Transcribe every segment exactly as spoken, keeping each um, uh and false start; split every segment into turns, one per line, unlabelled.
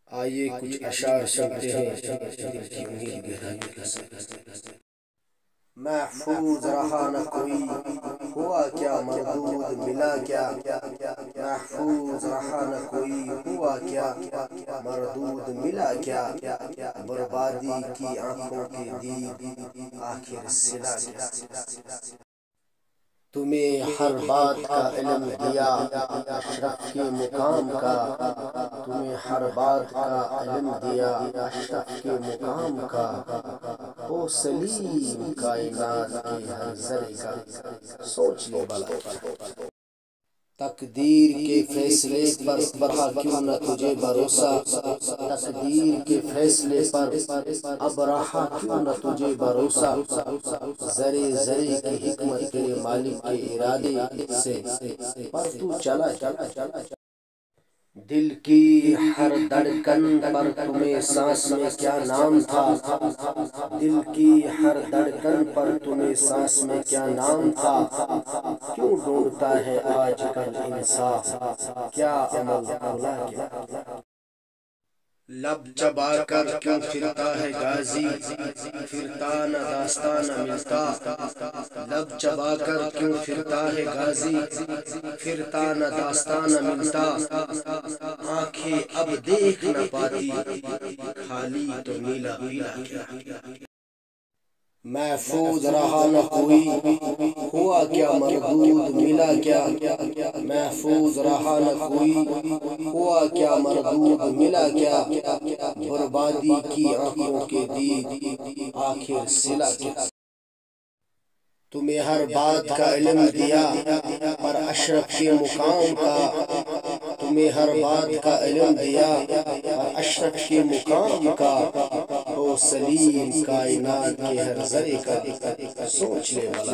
آئیے کچھ اشعار سنتے ہیں دل کی امید گہرائی کے ساتھ۔ محفوظ رہا نہ کوئی، ہوا کیا مردود ملا کیا؟ محفوظ رہا نہ کوئی، ہوا کیا مردود ملا کیا؟ بربادی کی آنکھوں کے دید آخر سلا کیا؟ تمہیں ہر بات کا علم دیا اشرف کے مقام کا، تمہیں ہر بات کا علم دیا اشرف کے مقام کا، او سلیم کائنات کے ہر ذرے کا سوچ لے بھلا۔ تقدیر کے فیصلے پر رہا کیوں نہ تجھے بھروسہ، تقدیر کے فیصلے پر اب رہا کیوں نہ تجھے بھروسہ، ذرے ذرے کی حکمت تیرے مالک کے ارادے سے پر تو چلا چلا۔ دل کی ہر دھڑکن پر تمہیں سانس میں کیا نام تھا، دل کی ہر دھڑکن پر تمہیں سانس میں کیا نام تھا، کیوں ڈھونڈتا ہے آج کل انصاف، کیا عمل کھلا کیا؟ لب چبا کر کیوں پھرتا ہے غازی، پھرتا نہ داستان نہ ملتا، لب چبا کر کیوں پھرتا ہے غازی، پھرتا نہ داستان نہ ملتا، آنکھیں اب دیکھ نہ پاتی خالی تو نیلا پیلا کیا؟ محفوظ رہا نہ کوئی، ہوا کیا مردود ملا کیا؟ محفوظ رہا نہ کوئی، ہوا کیا مردود ملا کیا؟ بربادی کی آنکھوں کے دید آخر سلا کیا؟ تمہیں ہر بات کا علم دیا پر اشرف کے مقام کا، تمہیں ہر بات کا علم دیا پر اشرف کے مقام کا، او سلیم کائنات کے ہر ذرے کا سوچ لے بھلا۔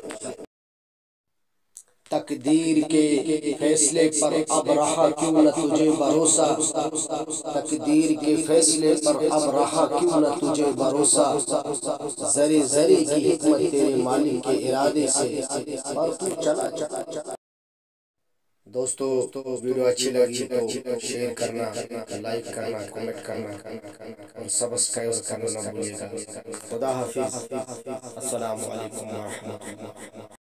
تقدیر کے فیصلے پر اب رہا کیوں نہ تجھے بھروسہ، تقدیر کے فیصلے پر اب رہا کیوں نہ تجھے بھروسہ، ذرے ذرے کی حکمت تیرے مالک کے ارادے سے پر تو چلا چلا۔ دوستو ویڈیو اچھی لگی تو شیئر کرنا، لائک کرنا، کمنٹ کرنا اور سبسکرائب کرنا نہ بھولیے گا۔ خدا حافظ، السلام علیکم ورحمۃ اللہ۔